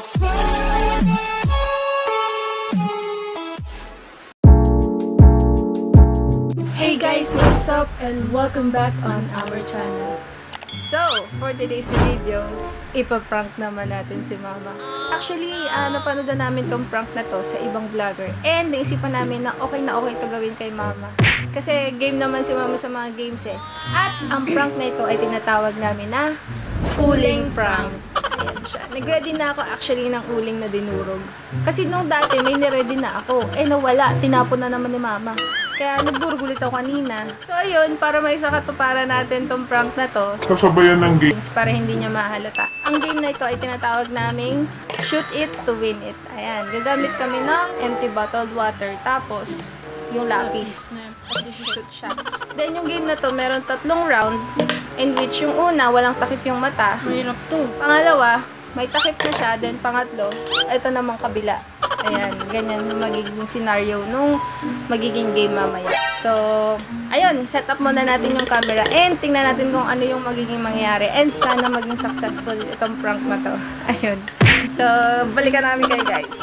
Hey guys, what's up and welcome back on our channel. So, for today's video, ipaprank naman natin si Mama. Actually, napanood na namin tong prank na to sa ibang vlogger. And naisipan namin na okay to gawin kay Mama. Kasi game naman si Mama sa mga games eh. At ang prank na ito ay tinatawag namin na uling prank. Ayan siya. Nag-ready na ako actually ng uling na dinurog. Kasi nung dati may niready na ako. Eh nawala, tinapon na naman ni Mama. Kaya nagburgulit ako kanina. So ayun, para may sakatuparan natin tong prank na to, sasabayan ng games para hindi niya mahalata. Ang game na ito ay tinatawag naming shoot it to win it. Ayan, gagamit kami ng empty bottled water. Tapos, yung lapis. Kasi shoot siya. Then yung game na to, meron 3 round. In which yung una, walang takip yung mata. Mahirap to. Pangalawa, may takip na siya. Then pangatlo, ito namang kabila. Ayan, ganyan yung magiging scenario nung magiging game mamaya. So, ayun, set up muna natin yung camera and tingnan natin kung ano yung magiging mangyayari. And sana maging successful itong prank na to. Ayun. So, balikan namin kayo guys.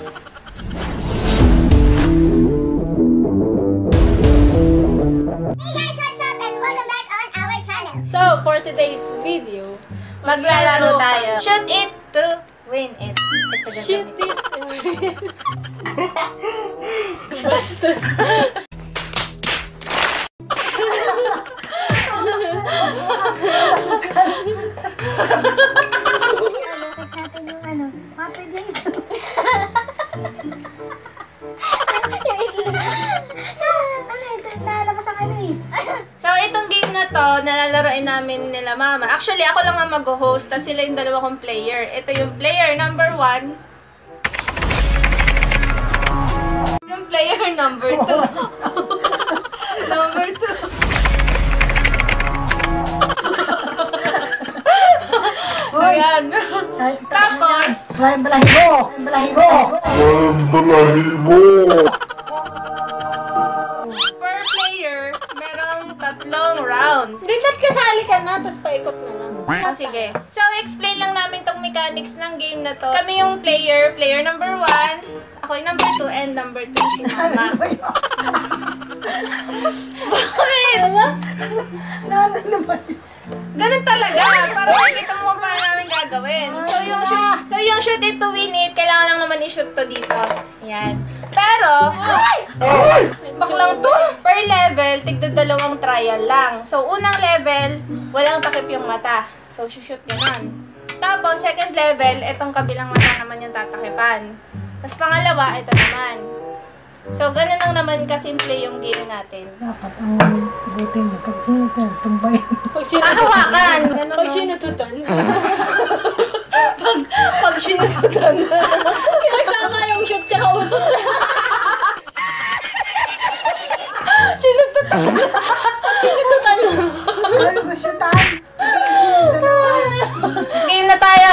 Hey guys, what's up and welcome back on our channel. So, for today's video, Maglalaro tayo. Shoot it to win it. Ito shoot it to win it. Bastos. Fix natin yung mapay dito. Ito, nalabas ang eh. So, itong game na to, nalalaroin namin nila Mama. Actually, ako lang ang mag-host, tapos sila yung dalawa kong player. Ito yung player number 1. Yung player number 2. Number 2. Ayan. Tapos, Balahibo! per player, merong 3 round. Dapat kasali ka na, tapos paikot na lang. Ah, sige. So, explain lang namin tong mechanics ng game na to. Kami yung player number 1, ako yung number 2, and number 3 si Mama. Bakit? Ganun talaga. Para makikita mo kung paano namin gagawin. So, yung shoot it to win it, kailangan lang naman i-shoot to dito. Ayan. Pero, baklang to. Per level, tigda-2 trial lang. So, unang level, walang takip yung mata. So, shoot ganun. Tapos, second level, itong kabilang mata naman yung tatakipan. Tapos, pangalawa, ito naman. So, ganun lang naman kasimple yung game natin. Dapat ang buti mo pag sinutan, tumbayin. Hawakan! Pag sinututan. Pag sinusutan. Pinagsama yung shoot tsaka utot. Sinusutan. Sinututan. Ano ko syutan? Game na tayo!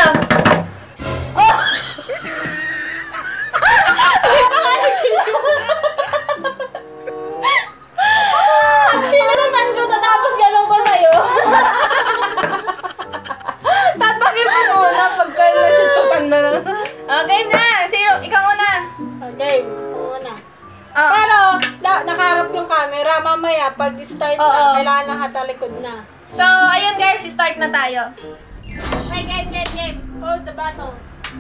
Sinututan ko to, tapos gano'n ko sa'yo. Tatakip mo muna pagka nasututan na lang. Okay na! Sino? Ikaw muna! Okay, muna. Ah. Pero, nakaharap yung camera. Mamaya, pag start Oo. na, kailangan nakatalikod na. So, ayun guys, start na tayo. Okay, game. Hold the button.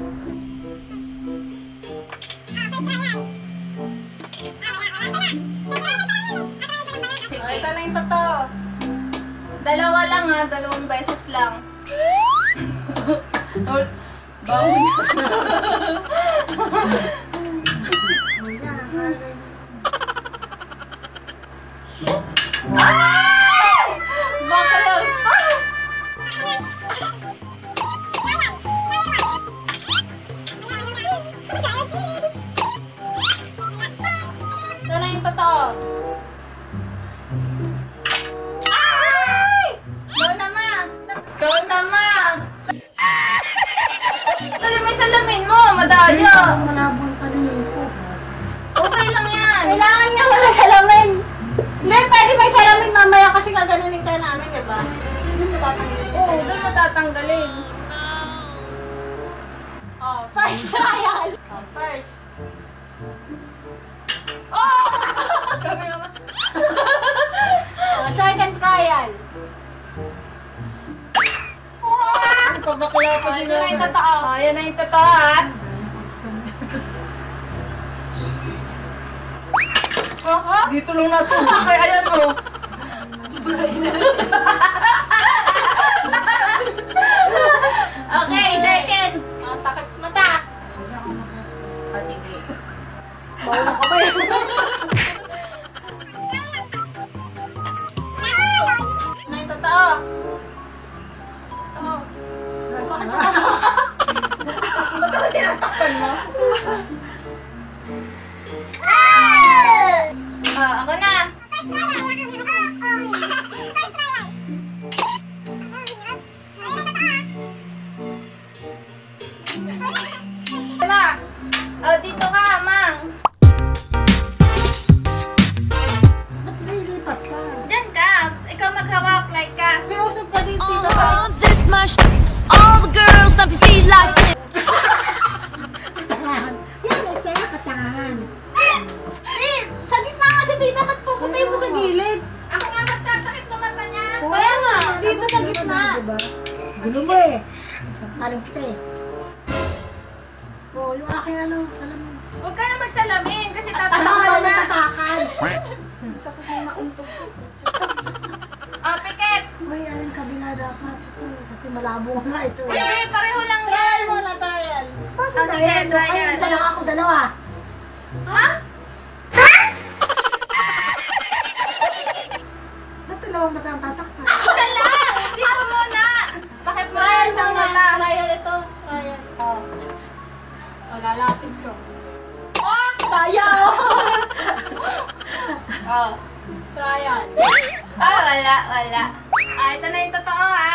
Sige, ito na yung totoo. 2 lang ha, 2 beses lang. Bawal. Ay! Baka lang. Ito na yung totoo. Ay! Go naman! Go naman! Dali mo yung salamin mo, madaya. Malabong pa rin ko. Okay lang yan. Kailangan niya wala salamin. Hindi, pwede may salamin mamaya kasi gaganunin ka namin, di ba? Doon matatanggalin. Oo, doon matatanggalin. Oh, first trial. Oh, first. Kami naman. Oh, second trial. Pabakla pa din na yung totoo. Oh, yan na yung totoo, ha? Dito lang natusok kay ayan mo. Okay, second. Takip mata. Oh, sige. Mauna ka ba yun? Na yung totoo. Totoo. Bakit siya totoo? Ba't ako tinatakpan mo? Ako na. Wala. Oh, dito ka, Mang. Ba't nailipat ka? Diyan ka. Ikaw maghawak like ka. May usap ka din dito ba? This much, all the girls stomp your feet like this. Katangahan. Yan, sa'yo katangahan. Eh, sa gitna kasi tita, ba't puputay mo sa gilid? Ako nga magtatakip na mata niya. Kaya nga, dito sa gitna. Diba? Gulo mo eh. Isang paling kita eh. Oh, yung aking ano, alam mo. Huwag ka na magsalamin kasi Tatakan tatawa na na. tatakan. Sakit mo mauntog. Oh, pikit. May aling kabila dapat ito. Kasi malabo nga ito. Hindi, pareho lang Trial yan. mo na trial. Oh, sige, try Ay, yan. isa lang ako, dalawa. Ha? Ba't dalawang mata ang tatakpan? Isa lang! Dito muna! Bakit mo Trial isang muna. mata? Trial ito. Trial. Oh, lalapit ko. Oh, kaya Oh. Trial. Ah, wala. Ah, ito na yung totoo, ha?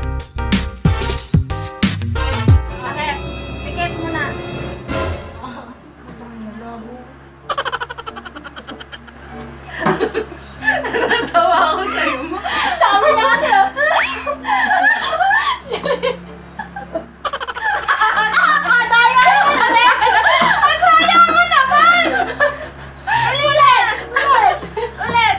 Bakit? Pikit muna. Malabo. Natawa ako sa'yo mo. Sabi niya kasi. Ulit!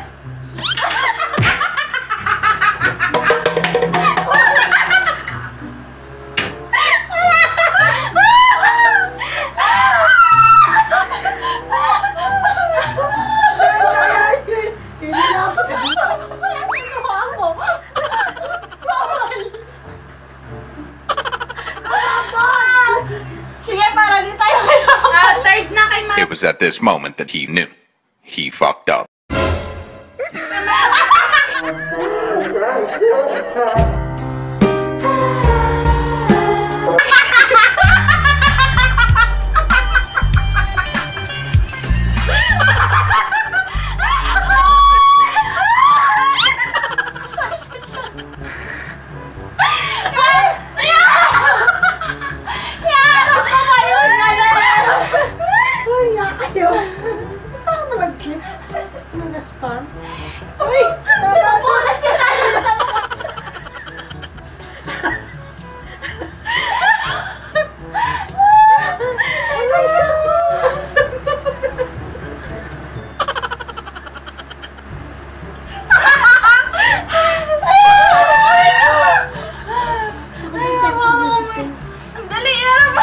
Sige, para di tayo Ah, third na kay It was at this moment that he knew. He fucked up. Ay, kayo. Ah, malagkit. Mga spam. Uy! Napunas niya sana sa mukha. Ang dali na ba?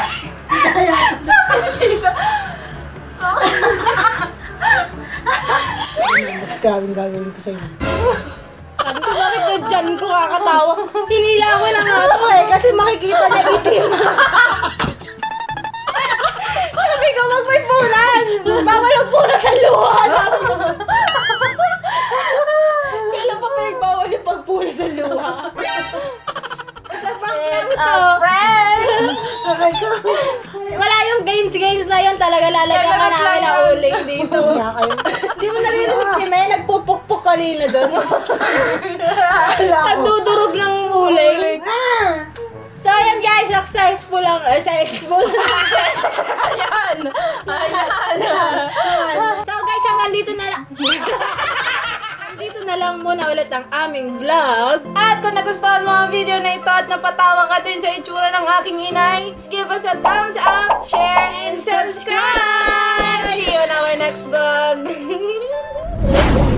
Mas grabing gagawin ko sa inyo. Sabi ko, bakit na dyan ko kakatawa? Hinila ko na nga to eh, kasi makikita na itim. Sabi ko, wag may punan! Bawal ang punan sa luha! Kailan pa pinagbawal yung pagpunan sa luha? It's a prank! Aray ko. Wala yung games na yun talaga lalagyan ka Lalagyan namin lang ng yun. uling dito. Kaya kayo. Hindi mo narinig si May, nagpupukpuk kanina doon. Wala ako. Nagdudurog ng uling. So ayan guys, successful ang successful. Ayan! Ayan! So guys, hanggang dito na lang. Dito na lang muna ulit ang aming vlog. At kung nagustuhan mo ang video na ito at napatawa ka din sa itsura ng aking inay, give us a thumbs up, share, and subscribe! See you on our next vlog!